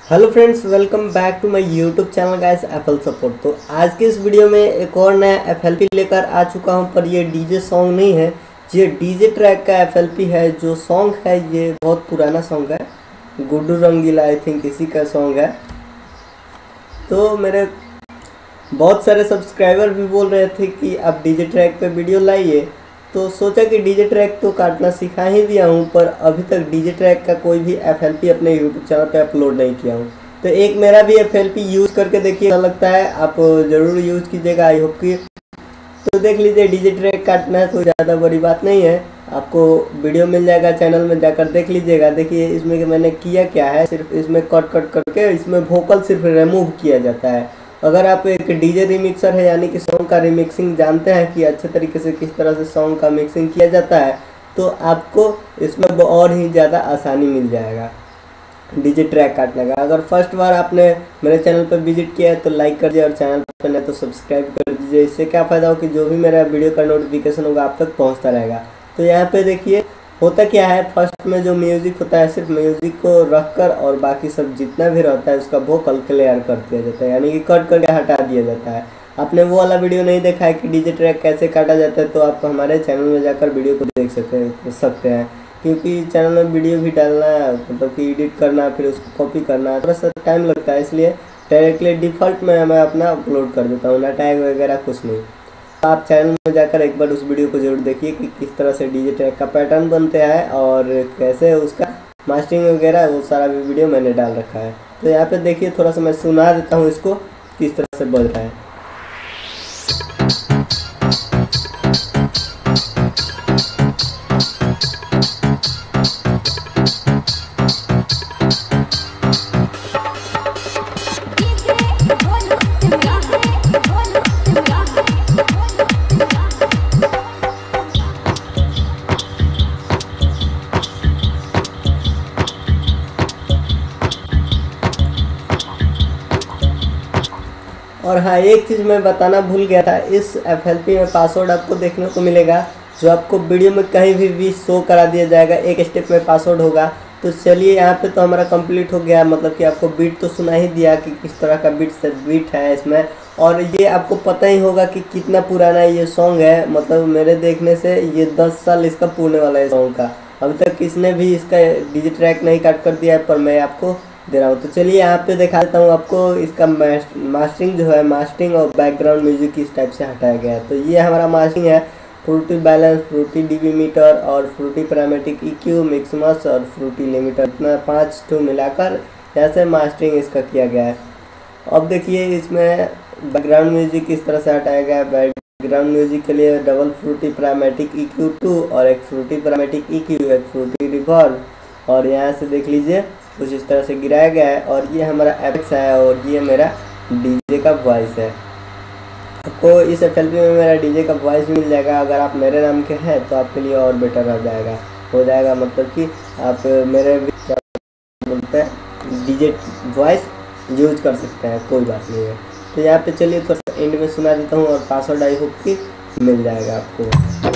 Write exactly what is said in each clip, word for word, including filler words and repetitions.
Hello friends, welcome back to my YouTube channel guys FL support. तो आज के इस वीडियो में एक और नया एफएलपी लेकर आ चुका हूं, पर ये डीजे सॉन्ग नहीं है, ये डीजे ट्रैक का एफएलपी है। जो सॉन्ग है ये बहुत पुराना सॉन्ग है, गुड्डू रंगीला आई थिंक इसी का सॉन्ग है। तो मेरे बहुत सारे सब्सक्राइबर भी बोल रहे थे कि आप डीजे ट्रैक पे वीडियो लाइए, तो सोचा कि डीजे ट्रैक तो काटना सिखा ही दिया हूँ, पर अभी तक डीजे ट्रैक का कोई भी एफएलपी अपने यूट्यूब चैनल पे अपलोड नहीं किया हूँ। तो एक मेरा भी एफएलपी यूज़ करके देखिए, अच्छा लगता है आप ज़रूर यूज़ कीजिएगा। आई होप कि तो देख लीजिए, डीजे ट्रैक काटना है कोई ज़्यादा बड़ी बात नहीं है, आपको वीडियो मिल जाएगा, चैनल में जाकर देख लीजिएगा। देखिए इसमें मैंने किया क्या है, सिर्फ इसमें कट कट करके इसमें वोकल सिर्फ रिमूव किया जाता है। अगर आप एक डीजे रिमिक्सर है यानी कि सॉन्ग का रिमिक्सिंग जानते हैं कि अच्छे तरीके से किस तरह से सॉन्ग का मिक्सिंग किया जाता है, तो आपको इसमें और ही ज़्यादा आसानी मिल जाएगा डीजे ट्रैक काटने का। अगर फर्स्ट बार आपने मेरे चैनल पर विजिट किया है तो लाइक कर दीजिए, और चैनल पर नहीं तो सब्सक्राइब कर दीजिए। इससे क्या फ़ायदा हो कि जो भी मेरा वीडियो का नोटिफिकेशन होगा आप तक पहुँचता रहेगा। तो यहाँ पर देखिए होता क्या है, फर्स्ट में जो म्यूज़िक होता है सिर्फ म्यूज़िक को रखकर और बाकी सब जितना भी रहता है उसका वोकल क्लियर कर दिया जाता है, यानी कि कट करके हटा दिया जाता है। आपने वो वाला वीडियो नहीं देखा है कि डीजे ट्रैक कैसे काटा जाता है, तो आप हमारे चैनल में जाकर वीडियो को देख सकते सकते हैं, क्योंकि चैनल में वीडियो भी डालना है, मतलब कि एडिट करना फिर उसको कॉपी करना थोड़ा सा टाइम लगता है, इसलिए डायरेक्टली डिफ़ॉल्ट में मैं अपना अपलोड कर देता हूँ, ना टैग वगैरह कुछ नहीं। आप चैनल में जाकर एक बार उस वीडियो को जरूर देखिए कि किस तरह से डीजे ट्रैक का पैटर्न बनते हैं और कैसे उसका मास्टरिंग वगैरह वो सारा भी वीडियो मैंने डाल रखा है। तो यहाँ पे देखिए थोड़ा सा मैं सुना देता हूँ इसको किस तरह से बज रहा है। और हाँ, एक चीज़ मैं बताना भूल गया था, इस एफएलपी में पासवर्ड आपको देखने को मिलेगा, जो आपको वीडियो में कहीं भी भी शो करा दिया जाएगा। एक स्टेप में पासवर्ड होगा। तो चलिए यहाँ पे तो हमारा कंप्लीट हो गया, मतलब कि आपको बीट तो सुना ही दिया कि किस तरह का बीट से बीट है इसमें। और ये आपको पता ही होगा कि कितना पुराना ये सॉन्ग है, मतलब मेरे देखने से ये दस साल इसका पूर्णे वाला है सॉन्ग का। अभी तक किसने भी इसका डीजे ट्रैक नहीं काट कर दिया है, पर मैं आपको दे रहा हूँ। तो चलिए यहाँ पे दिखा देता हूँ आपको इसका मास्टरिंग जो है, मास्टरिंग और बैकग्राउंड म्यूजिक किस टाइप से हटाया गया है। तो ये हमारा मास्टरिंग है, fruity balance, fruity dB meter और फ्रूटी पैरामेट्रिक ईक्यू, मिक्समस और फ्रूटी लिमिटर, इतना पाँच टू मिलाकर ऐसे मास्टरिंग इसका किया गया है। अब देखिए इसमें बैकग्राउंड म्यूजिक किस तरह से हटाया गया है। बैकग्राउंड म्यूजिक के लिए double fruity parametric EQ two और एक फ्रूटी पैरामेट्रिक ईक्यू, एक फ्रूटी रिवर्ब, और यहाँ से देख लीजिए कुछ इस तरह से गिराया गया है। और ये हमारा एफेक्ट्स है और ये मेरा डीजे का वॉइस है। आपको इस एफएलपी में मेरा डीजे का वॉइस मिल जाएगा। अगर आप मेरे नाम के हैं तो आपके लिए और बेटर रह जाएगा हो जाएगा, मतलब कि आप मेरे क्या बोलते हैं डीजे वॉइस यूज कर सकते हैं, कोई बात नहीं है। तो यहाँ पे चलिए थोड़ा सा एंड में सुना देता हूँ और पासवर्ड आई होप कि मिल जाएगा आपको।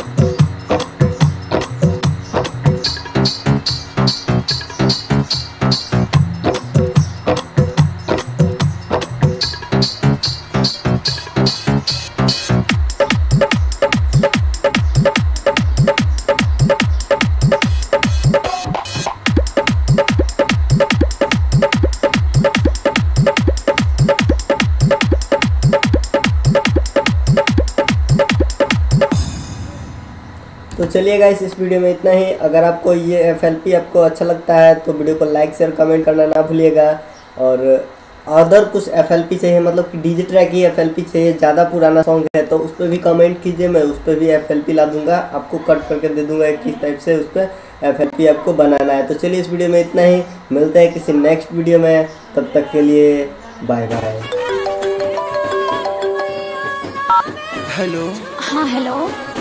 तो चलिए गाइस, इस वीडियो में इतना ही। अगर आपको ये एफएलपी आपको अच्छा लगता है तो वीडियो को लाइक शेयर कमेंट करना ना भूलिएगा। और अदर कुछ एफएलपी चाहिए, मतलब कि डीजे ट्रैक ही एफएलपी चाहिए, ज़्यादा पुराना सॉन्ग है तो उस पर भी कमेंट कीजिए, मैं उस पर भी एफएलपी ला दूंगा, आपको कट करके दे दूंगा किस टाइप से उस पर एफएलपी आपको बनाना है। तो चलिए इस वीडियो में इतना ही, मिलते हैं किसी नेक्स्ट वीडियो में, तब तक के लिए बाय बाय। हेलो। हाँ हेलो।